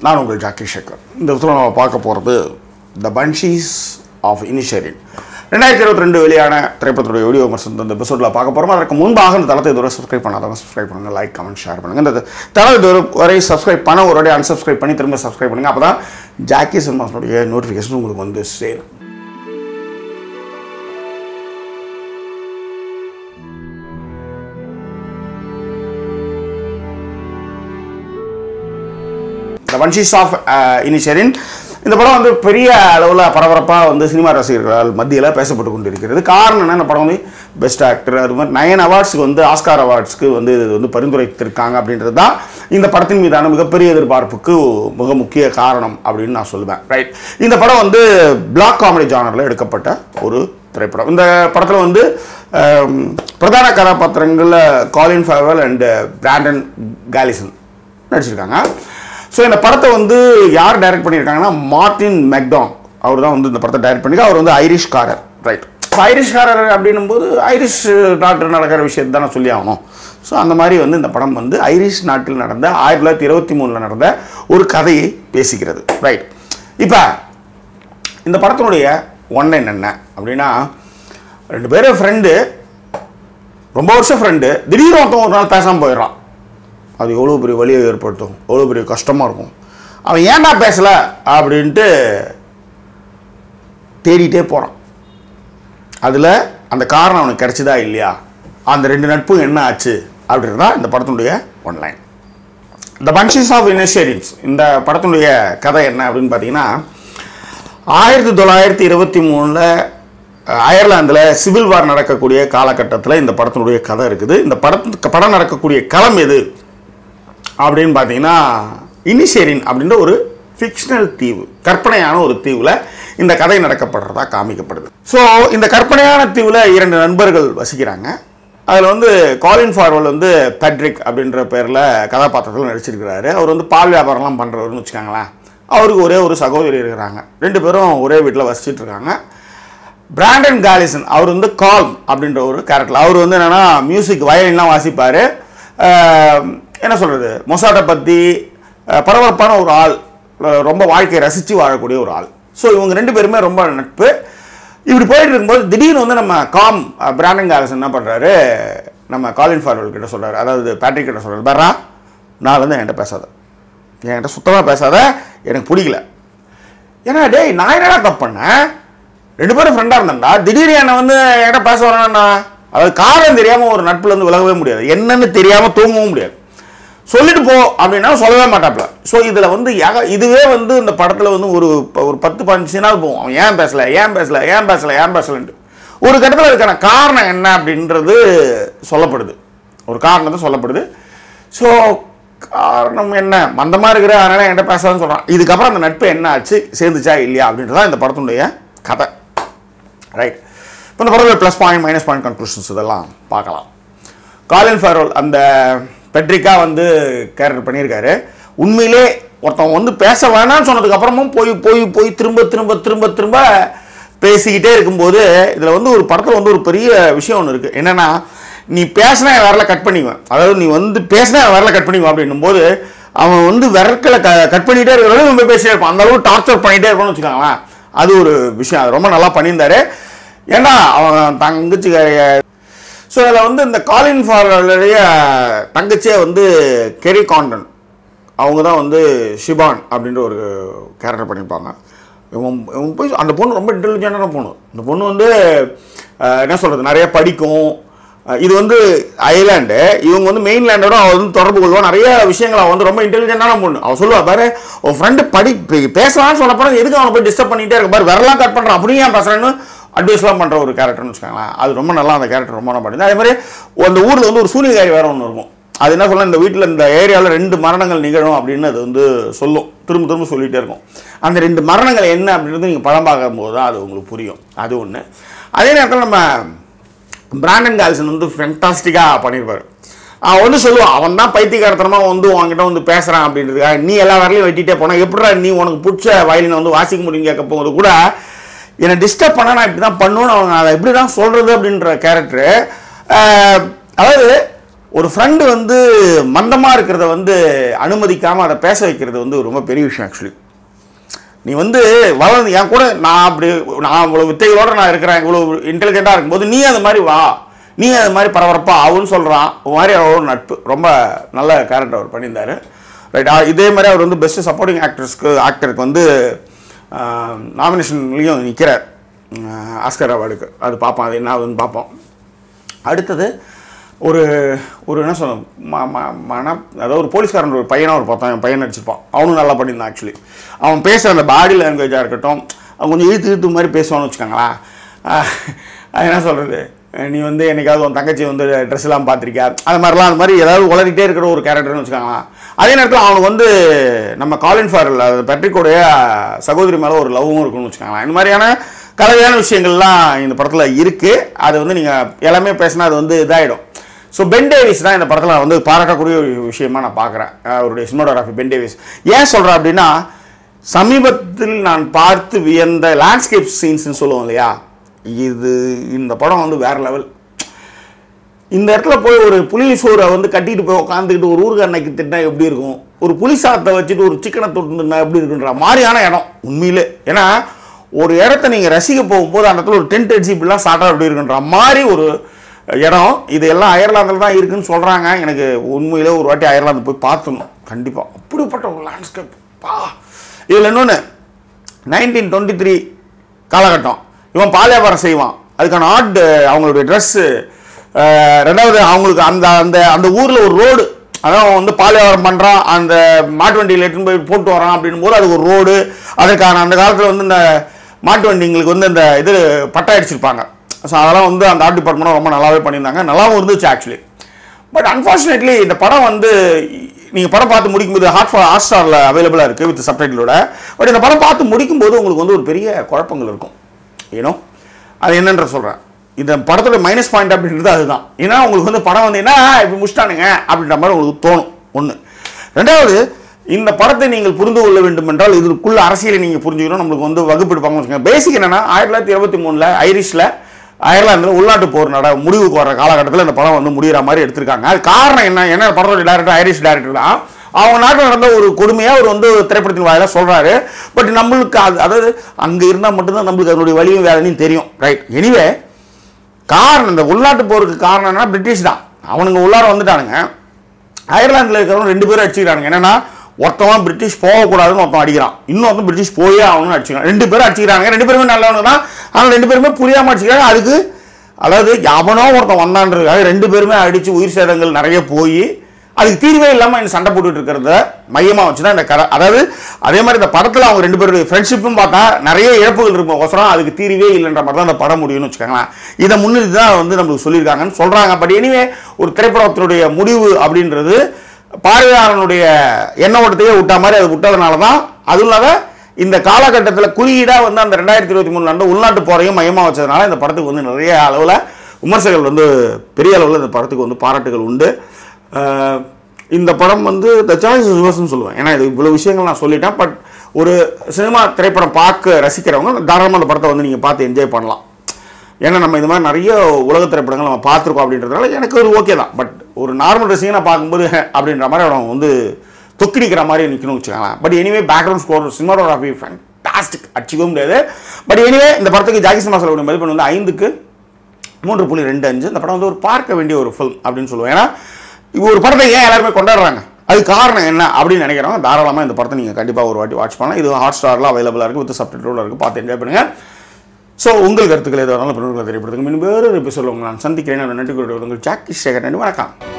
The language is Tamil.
நான் உங்கள் ஜாக்கiesekar. இந்த இடத்துல நம்ம பார்க்க போகிறது த banshees ஆஃப் inisherin 2022 வெளியான திரைப்படத்துடைய வீடியோ விமர்சனம் இந்த எபிசோடில் பார்க்க போகிறோம். அதற்கு முன்பாக இந்த தளத்தை இதுவரை சப்ஸ்கிரைப் பண்ணாதவங்க சப்ஸ்கிரைப் பண்ணுங்கள், லைக் கமெண்ட் ஷேர் பண்ணுங்கள். இந்த தளத்தை இதுவரை சப்ஸ்கிரைப் பண்ண ஒரு வாட்டி அன்சப்ஸ்கிரைப் பண்ணி திரும்ப சப்ஸ்கிரைப் பண்ணுங்கள். அப்போ தான் ஜாக்கiesenemas நோட்டிஃபிகேஷன் உங்களுக்கு வந்து சேரும். த banshees ஆஃப் inisherin இந்த படம் வந்து பெரிய அளவில் பரபரப்பாக வந்து சினிமா ரசிகர்கள் மத்தியில் பேசப்பட்டு கொண்டு இருக்கிறது. காரணம் என்ன, இந்த படம் வந்து பெஸ்ட் ஆக்டர் அது மாதிரி 9 அவார்ட்ஸுக்கு வந்து ஆஸ்கார் அவார்ட்ஸ்க்கு வந்து இது வந்து பரிந்துரைத்திருக்காங்க. அப்படின்றது தான் இந்த படத்தின் மீதான மிகப்பெரிய எதிர்பார்ப்புக்கு மிக முக்கிய காரணம் அப்படின்னு நான் சொல்லுவேன். ரைட், இந்த படம் வந்து பிளாக் காமெடி ஜானரில் எடுக்கப்பட்ட ஒரு திரைப்படம். இந்த படத்தில் வந்து பிரதான கதாபாத்திரங்களில் Colin Farrell and Brendan Gleeson நடிச்சிருக்காங்க. ஸோ இந்த படத்தை வந்து யார் டைரக்ட் பண்ணியிருக்காங்கன்னா மார்ட்டின் மெக்டான் அவர் தான் வந்து இந்த படத்தை டைரக்ட் பண்ணியிருக்காரு. அவர் வந்து ஐரிஷ்காரர். ரைட், ஐரிஷ்காரர் அப்படின்னும் போது ஐரிஷ் நாட்டில் நடக்கிற விஷயத்தை தான் நான் சொல்லி ஆகணும். ஸோ அந்த மாதிரி வந்து இந்த படம் வந்து ஐரிஷ் நாட்டில் நடந்த 1923 நடந்த ஒரு கதையை பேசிக்கிறது. ரைட், இப்போ இந்த படத்தினுடைய ஒன்லைன் என்ன அப்படின்னா, 2 பேரும் ஃப்ரெண்டு, ரொம்ப வருஷம் ஃப்ரெண்டு, திடீர்னு ஒருத்தன் ஒரு நாள் பேசாமல் போயிடுறான். அது எவ்வளோ பெரிய வலியை ஏற்படுத்தும், எவ்வளோ பெரிய கஷ்டமாக இருக்கும். அவன் ஏன்டா பேசலை அப்படின்ட்டு தேடிட்டே போகிறான். அதில் அந்த காரணம் அவனுக்கு கிடைச்சதா இல்லையா, அந்த 2 நட்பும் என்ன ஆச்சு அப்படின்றது தான் இந்த படத்தினுடைய one line. The banshees of inisherin இந்த படத்தினுடைய கதை என்ன அப்படின்னு பார்த்தீங்கன்னா, 1923 அயர்லாந்தில் சிவில் வார் நடக்கக்கூடிய காலகட்டத்தில் இந்த படத்தினுடைய கதை இருக்குது. இந்த படம் நடக்கக்கூடிய களம் எது அப்படின்னு பார்த்தீங்கன்னா, inisherin அப்படின்ற ஒரு ஃபிக்ஷனல் தீவு, கற்பனையான ஒரு தீவில் இந்த கதை நடக்கப்படுறதா காமிக்கப்படுது. ஸோ இந்த கற்பனையான தீவில் 2 நண்பர்கள் வசிக்கிறாங்க. அதில் வந்து காலின் ஃபார்வெல் வந்து பேட்ரிக் அப்படின்ற பேரில் கதாபாத்திரத்தில் நடிச்சிருக்கிறாரு. அவர் வந்து பால் வியாபாரம்லாம் பண்ணுறவருன்னு வச்சுக்காங்களேன். அவருக்கு ஒரே ஒரு சகோதரி இருக்கிறாங்க. 2 பேரும் ஒரே வீட்டில் வசிச்சுட்டு இருக்காங்க. பிராண்டன் காலிசன் அவர் வந்து கால்ம் அப்படின்ற ஒரு கேரக்டர். அவர் வந்து என்னென்னா மியூசிக் வயலின்லாம் வாசிப்பார். என்ன சொல்கிறது, மொசாட்டை பற்றி பரபரப்பான ஒரு ஆள், ரொம்ப வாழ்க்கையை ரசித்து வாழக்கூடிய ஒரு ஆள். ஸோ இவங்க 2 பேருமே ரொம்ப நட்பு. இப்படி போயிட்டு இருக்கும்போது திடீர்னு வந்து நம்ம பிராண்டன் காலிசன் என்ன பண்ணுறாரு, நம்ம காலின் ஃபார்வெல் கிட்ட சொல்கிறார், அதாவது பேட்ரிக் கிட்ட சொல்கிறார், பர்ரா நான் வந்து என்கிட்ட பேசாத, என்கிட்ட சுத்தமாக பேசாத, எனக்கு பிடிக்கல. ஏன்னா டேய் நான் என்னடா தப்பு பண்ணேன், 2 பேரும் ஃப்ரெண்டாக இருந்தேன்டா, திடீர்னு என்னை வந்து என்கிட்ட பேச வரேன்னா, அதாவது காரணம் தெரியாமல் ஒரு நட்புல இருந்து விலகவே முடியாது, என்னன்னு தெரியாமல் தூங்கவும் முடியாது. சொல்லிட்டு போ அப்படின்னா சொல்லவே மாட்டாப்ல. ஸோ இதில் வந்து இதுவே வந்து இந்த படத்தில் வந்து ஒரு 10-15 சீனாவது போகும். அவன் ஏன் பேசலைன்ட்டு ஒரு கட்டத்தில் அதுக்கான காரணம் என்ன அப்படின்றது சொல்லப்படுது, ஒரு காரணத்தை சொல்லப்படுது. ஸோ காரணம் என்ன, மந்தமாக இருக்கிற அதனால் என்கிட்ட பேசாதுன்னு சொல்கிறான். இதுக்கப்புறம் அந்த நட்பு என்ன ஆச்சு, சேர்ந்துச்சா இல்லையா அப்படின்றதான் இந்த படத்தினுடைய கதை. ரைட், இப்போ இந்த படத்தில் plus point minus point conclusions இதெல்லாம் பார்க்கலாம். காலின் ஃபார்வெல் அந்த பெட்ரிக்கா வந்து கேரக்டர் பண்ணியிருக்காரு. உண்மையிலே ஒருத்தவங்க வந்து பேச வேணாம்னு சொன்னதுக்கப்புறமும் போய் திரும்ப பேசிக்கிட்டே இருக்கும்போது இதில் வந்து ஒரு படத்தில் வந்து ஒரு பெரிய விஷயம் ஒன்று இருக்குது. என்னென்னா, நீ பேசினா என் விரலை கட் பண்ணிக்குவேன், அதாவது நீ வந்து பேசினா என் விரலை கட் பண்ணிக்குவேன் அப்படின்னும் போது அவன் வந்து விரல்களை கட் பண்ணிகிட்டே இருக்கிறவங்க நம்ம பேசிட்டே இருப்பான், அந்த அளவுக்கு டார்ச்சர் பண்ணிகிட்டே இருப்பான்னு வச்சுக்காங்களேன். அது ஒரு விஷயம், அது ரொம்ப நல்லா பண்ணியிருந்தாரு. ஏன்னா அவன் தங்கச்சி. ஸோ அதில் வந்து இந்த காலின் ஃபார்வெலுடைய தங்கச்சியை வந்து கெரி காண்டன், அவங்க தான் வந்து ஷிபான் அப்படின்ற ஒரு கேரக்டர் பண்ணியிருப்பாங்க. இவங்க போய் அந்த பொண்ணு ரொம்ப இன்டெலிஜென்ட்டான பொண்ணு. இந்த பொண்ணு வந்து என்ன சொல்கிறது, நிறைய படிக்கும். இது வந்து ஐலாண்டு, இவங்க வந்து மெயின்லேண்டோட அவள் வந்து தொடர்பு கொள்வாள், நிறைய விஷயங்கள். அவள் வந்து ரொம்ப இன்டெலிஜென்ட்டான பொண்ணு. அவள் சொல்லுவாள், பாரு உன் ஃப்ரெண்டு பேசலான்னு சொன்னப்போ எதுக்கு அவனை போய் டிஸ்டர்ப் பண்ணிகிட்டே இருக்க, பாரு விரலாம் கட் பண்ணுறான், அப்படியே ஏன் பேசுகிறேன்னு அட்வைஸ்லாம் பண்ணுற ஒரு கேரக்டர்னு வச்சுக்கோங்களேன். அது ரொம்ப நல்லா, அந்த கேரக்டர் ரொம்ப நல்லா பண்ணியிருந்தேன். அதே மாதிரி அந்த ஊரில் வந்து ஒரு சூனியக்காரி வேறு ஒன்று இருக்கும். அது என்ன சொல்லலாம், இந்த வீட்டில் இந்த ஏரியாவில் 2 மரணங்கள் நிகழும் அப்படின்னு அது வந்து சொல்லும், திரும்ப சொல்லிகிட்டே இருக்கும். அந்த 2 மரணங்கள் என்ன அப்படின்றது நீங்கள் படம் பார்க்கும்போது தான் அது உங்களுக்கு புரியும். அது ஒன்று. அதே நேரத்தில் நம்ம பிராண்டன் காலிசன் வந்து ஃபென்டாஸ்டிக்காக பண்ணியிருப்பார். அவன் வந்து சொல்லுவான், அவன் தான் பைத்தியக்காரத்தனமாக வந்து உங்ககிட்ட வந்து பேசுகிறான் அப்படின்றதுக்காக நீ எல்லா வரலையும் வெட்டிகிட்டே போனால் எப்படா நீ உனக்கு பிடிச்ச வயலினை வந்து வாசிக்க முடியும் கேட்க போகும்போது கூட என்னை டிஸ்டர்ப் பண்ணால் நான் இப்படி தான் பண்ணணும்னு அவங்க அதை எப்படி தான் சொல்கிறது அப்படின்ற கேரக்டரு. அதாவது ஒரு ஃப்ரெண்டு வந்து மந்தமாக இருக்கிறத வந்து அனுமதிக்காமல் அதை பேச வைக்கிறது வந்து ரொம்ப பெரிய விஷயம் ஆக்சுவலி. நீ வந்து வளர்ந்து என் கூட நான் இவ்வளோ வித்தைகளோடு நான் இருக்கிறேன், இவ்வளோ இன்டெலிஜென்ட்டாக இருக்கும்போது நீ அது மாதிரி வா, நீ அது மாதிரி பரபரப்பா ஆகுன்னு சொல்கிறான். மாதிரி அவரோட நட்பு ரொம்ப நல்ல கேரக்டர் அவர் பண்ணியிருந்தார். ரைட். இதே மாதிரி அவர் வந்து பெஸ்ட்டு சப்போர்ட்டிங் ஆக்டருக்கு வந்து நாமினேஷன்லேயும் நிற்கிறார் ஆஸ்கர் அவார்டுக்கு. அது பார்ப்போம், அது என்ன ஆகுதுன்னு பார்ப்போம். அடுத்தது ஒரு என்ன சொல்லணும், அதாவது ஒரு போலீஸ்காரன் ஒரு பையனாக ஒரு பார்த்தோம், என் பையன் நடிச்சிருப்பான். அவனும் நல்லா பண்ணியிருந்தான் ஆக்சுவலி. அவன் பேசுகிற அந்த பாடி லாங்குவேஜாக இருக்கட்டும், அவன் கொஞ்சம் இழுத்து மாதிரி பேசுவான்னு வச்சுக்கோங்களேன். அது என்ன சொல்கிறது, நீ வந்து என்னைக்காவது உன் தங்கச்சி வந்து ட்ரெஸ்லாம் பார்த்துருக்கியா, அது மாதிரி ஏதாவது உளறிட்டே இருக்கிற ஒரு கேரக்டர்னு வச்சுக்கோங்களேன். அதே நேரத்தில் அவனுக்கு வந்து நம்ம காலின் ஃபாரல் பெட்ரிக்கோடைய சகோதரி மேலே ஒரு லவ்வும் இருக்குன்னு வச்சுக்கோங்களேன். இந்த மாதிரியான கலவையான விஷயங்கள்லாம் இந்த படத்தில் இருக்குது. அது வந்து நீங்கள் எல்லாமே பேசினா அது வந்து இதாகிடும். ஸோ பென் டேவிஸ் தான் இந்த படத்தில் நான் வந்து பாராட்டக்கூடிய ஒரு விஷயமா நான் பார்க்குறேன். அவருடைய சினிமாட்டோகிராஃபி பென் டேவிஸ் ஏன் சொல்கிறேன் அப்படின்னா, சமீபத்தில் நான் பார்த்து வியந்த லேண்ட்ஸ்கேப் சீன்ஸ்ன்னு சொல்லுவோம் இல்லையா, இந்த படம் வந்து வேறு லெவல். இந்த இடத்துல போய் ஒரு புளி சோறை வந்து கட்டிட்டு போய் உட்காந்துக்கிட்டு ஒரு ஊருக்காரனைக்கு திட்டினா எப்படி இருக்கும், ஒரு புளி சாதத்தை வச்சுட்டு ஒரு சிக்கனை தொட்டுனா எப்படி இருக்குன்ற மாதிரியான இடம் உண்மையிலே. ஏன்னா ஒரு இடத்த நீங்கள் ரசிக்க போகும்போது அந்த இடத்துல ஒரு டென்ட் அடிச்சு இப்படிலாம் சாட்டா எப்படி இருக்குன்ற மாதிரி ஒரு இடம். இது எல்லாம் அயர்லாந்தில் தான் இருக்குதுன்னு சொல்கிறாங்க. எனக்கு உண்மையிலே ஒரு வாட்டி அயர்லாந்து போய் பார்த்துணும் கண்டிப்பாக. அப்படிப்பட்ட ஒரு லேண்ட்ஸ்கேப் பா. இதில் இன்னொன்று 1923 காலகட்டம், இவன் பால் வியாபாரம் செய்வான், அதுக்கான ஆர்ட் அவங்களுடைய ட்ரெஸ்ஸு. ரெண்டாவது அவங்களுக்கு அந்த அந்த அந்த ஊரில் ஒரு ரோடு, அதான் அவன் வந்து பால் வியாபாரம் பண்ணுறான், அந்த மாட்டு வண்டியில் எடுத்துன்னு போய் போட்டு வரான் அப்படின்னும் போது அது ஒரு ரோடு. அதற்கான அந்த காலத்தில் வந்து இந்த மாட்டு வண்டிங்களுக்கு வந்து இந்த இது பட்டா அடிச்சிருப்பாங்க. ஸோ அதெல்லாம் வந்து அந்த ஆர்ட் டிபார்ட்மெண்ட்டும் ரொம்ப நல்லாவே பண்ணியிருந்தாங்க, நல்லாவும் இருந்துச்சு ஆக்சுவலி. பட் அன்ஃபார்ச்சுனேட்லி இந்த படம் வந்து நீங்கள் படம் பார்த்து முடிக்கும்போது ஹாட்ஸ்டாரில் அவைலபிளாக இருக்குது வித் சப்டைட்டிலோட. பட் இந்த படம் பார்த்து முடிக்கும்போது உங்களுக்கு வந்து ஒரு பெரிய குழப்பங்கள் இருக்கும். ஏன்னோ அது என்னன்ற சொல்கிறேன். இந்த படத்தோட மைனஸ் பாயிண்ட் அப்படின்றது அதுதான். ஏன்னா உங்களுக்கு வந்து படம் வந்து என்ன இப்படி முடிச்சிட்டானுங்க அப்படின்ற மாதிரி உங்களுக்கு தோணும் ஒன்று. ரெண்டாவது, இந்த படத்தை நீங்கள் புரிந்து கொள்ள வேண்டும் என்றால் இதுக்குள்ள அரசியலை நீங்கள் புரிஞ்சுக்கணும். நம்மளுக்கு வந்து வகுப்பு எடுப்பாங்கன்னு வச்சுக்கோங்க. பேசிக் என்னன்னா 1923 ஐரிஷில் அயர்லாந்தில் உள்நாட்டு போர் முடிவுக்கு வர காலகட்டத்தில் இந்த படம் வந்து முடிகிற மாதிரி எடுத்திருக்காங்க. அது காரணம் என்ன படத்தோட டேரக்டர் ஐரிஷ் டேரக்டர் தான். அவங்க நாட்டில் நடந்த ஒரு கொடுமையாக அவர் வந்து திரைப்படத்தின் வாயிலாக சொல்கிறாரு. பட் நம்மளுக்கு அதாவது அங்கே இருந்தால் மட்டும்தான் நம்மளுக்கு அதனுடைய வலியும் வேதனையும் தெரியும். ரைட். எனிவே காரணம், இந்த உள்நாட்டு போருக்கு காரணம் என்ன, பிரிட்டிஷ் தான். அவனுங்க உள்ளார வந்துட்டானுங்க. அயர்லாந்தில் இருக்கிறவங்க 2 பேரும் அடிச்சுக்கிறானுங்க. என்னன்னா, ஒருத்தவன் பிரிட்டிஷ் போகக்கூடாதுன்னு ஒருத்தன் அடிக்கிறான், இன்னொருத்தன் பிரிட்டிஷ் போயே ஆகணும்னு அடிச்சுக்கிறான். 2 பேரும் அடிச்சுக்கிறாங்க. 2 பேருமே நல்லவங்க தான், ஆனால் 2 பேருமே புரியாமல் அடிச்சுக்கிறாங்க. அதுக்கு அதாவது அவனோ ஒருத்தன் வந்தான்றதுக்காக 2 பேருமே அடித்து உயிர் சேதங்கள் நிறைய போய் அதுக்கு தீர்வே இல்லாமல் இந்த சண்டை போட்டுட்டு இருக்கிறத மையமாக வச்சு தான் இந்த கதை. அதாவது அதே மாதிரி இந்த படத்தில் அவங்க 2 பேருடைய ஃப்ரெண்ட்ஷிப்பும் பார்த்தா நிறைய இழப்புகள் இருக்கும், ஒசரம் அதுக்கு தீர்வே இல்லைன்ற மாதிரி தான் அந்த படம் முடியும்னு வச்சுக்கோங்களேன். இதை முன்னிட்டு தான் வந்து நம்மளுக்கு சொல்லியிருக்காங்கன்னு சொல்கிறாங்க. பட் எனிவே ஒரு திரைப்படத்தினுடைய முடிவு அப்படின்றது பார்வையாளனுடைய எண்ண ஓட்டத்தையே விட்டா மாதிரி அது விட்டதுனால தான். அதுவும் இல்லாத இந்த காலகட்டத்தில் குறியீடாக வந்து அந்த 2023 ஆண்டு உள்நாட்டு போரையும் மையமாக வச்சதுனால இந்த படத்துக்கு வந்து நிறைய அளவில் விமர்சகர்கள் வந்து பெரிய அளவில் இந்த படத்துக்கு வந்து பாராட்டுகள் உண்டு. இந்த படம் வந்து த சாய்ஸ் இஸ் யுவர்ஸ்னு சொல்லுவேன். ஏன்னா இது இவ்வளோ விஷயங்கள் நான் சொல்லிட்டேன். பட் ஒரு சினிமா திரைப்படம் பார்க்க ரசிக்கிறவங்க தாராளமாக அந்த படத்தை வந்து நீங்கள் பார்த்து என்ஜாய் பண்ணலாம். ஏன்னா நம்ம இந்த மாதிரி நிறைய உலக திரைப்படங்கள் நம்ம பார்த்துருக்கோம் அப்படின்றதுனால எனக்கு ஒரு ஓகே தான். பட் ஒரு நார்மல் ட்ரெஸ்ஸிங்கை நான் பார்க்கும்போது அப்படின்ற மாதிரி அவன் வந்து தொக்கி நிற்கிற மாதிரி நிற்கணும்னு வச்சுக்கலாம். But anyway background score, cinematography fantastic, அடிச்சிக்கவே முடியாது. பட் எனிவே இந்த படத்துக்கு ஜாக்கி சினிமா சொல்லக்கூடிய மதிப்பெண் வந்து 5க்கு 3.25. இந்த படம் வந்து ஒரு பார்க்க வேண்டிய ஒரு ஃபில்ம் அப்படின்னு சொல்லுவேன். ஏன்னா ஒரு படத்தை ஏன் எல்லாருமே கொண்டாடுறாங்க, அது காரணம் என்ன அப்படின்னு நினைக்கிறவங்க தாராளமாக இந்த படத்தை நீங்கள் கண்டிப்பாக ஒரு வாட்டி வாட்ச் பண்ணலாம். இது ஹாட்ஸ்டாரில் அவைலபிளாக இருக்குது, வித் சப்டைட்டிலோட இருக்குது, பார்த்து என்ஜாய் பண்ணுங்கள். ஸோ உங்கள் கருத்துக்கள் எதுவாக இருந்தாலும் பிறகு தெரியப்படுத்துங்க. மீண்டும் வேறு எபிசோடில் உங்களை நான் சந்திக்கிறேன். நன்றி கூறுவது உங்கள் ஜாக்கி சேகர். நன்றி, வணக்கம்.